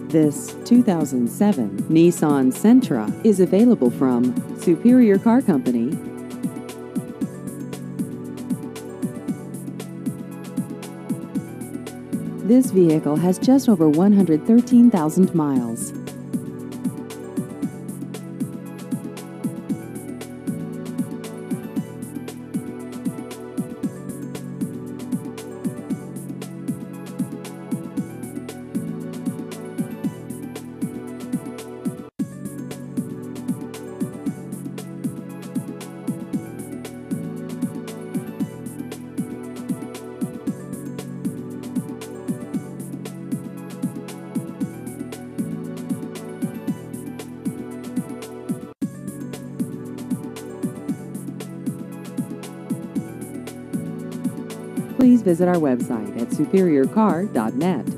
This 2007 Nissan Sentra is available from Superior Car Company. This vehicle has just over 113,000 miles. Please visit our website at superiorcar.net.